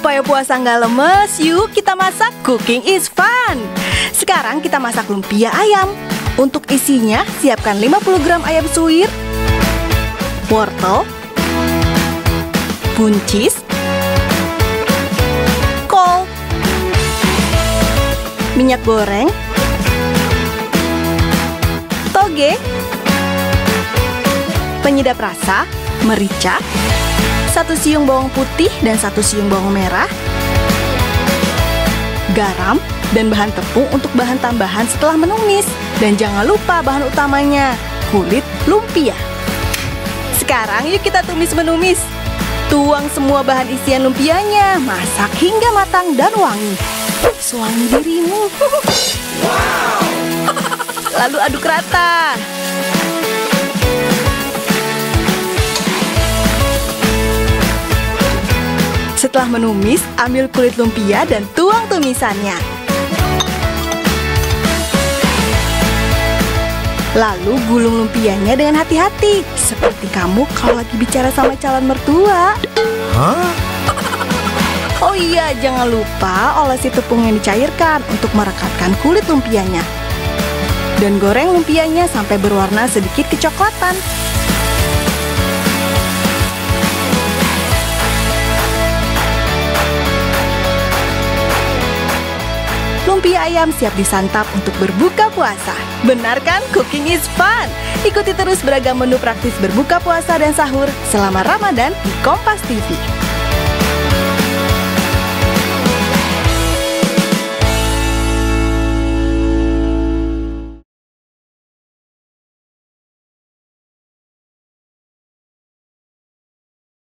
Supaya puasa nggak lemes, yuk kita masak Cooking is Fun. Sekarang kita masak lumpia ayam. Untuk isinya, siapkan 50 gram ayam suwir, wortel, buncis, kol, minyak goreng, toge, penyedap rasa, merica, 1 siung bawang putih dan 1 siung bawang merah, garam, dan bahan tepung untuk bahan tambahan setelah menumis. Dan jangan lupa bahan utamanya, kulit lumpia. Sekarang yuk kita tumis menumis. Tuang semua bahan isian lumpianya, masak hingga matang dan wangi. Sewangi dirimu. Wow. Lalu aduk rata. Setelah menumis, ambil kulit lumpia dan tuang tumisannya. Lalu gulung lumpianya dengan hati-hati, seperti kamu kalau lagi bicara sama calon mertua. Hah? Oh iya, jangan lupa olesi tepung yang dicairkan untuk merekatkan kulit lumpianya. Dan goreng lumpianya sampai berwarna sedikit kecoklatan. Lumpia ayam siap disantap untuk berbuka puasa. Benar kan? Cooking is fun. Ikuti terus beragam menu praktis berbuka puasa dan sahur selama Ramadan di Kompas TV.